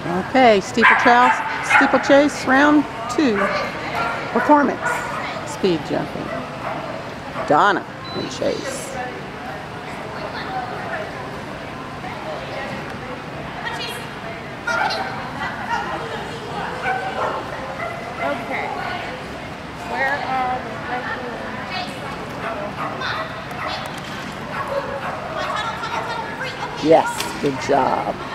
Okay, steeplechase round 2. Performance. Speed jumping. Donna and Chase. Okay. Where are the Yes, good job.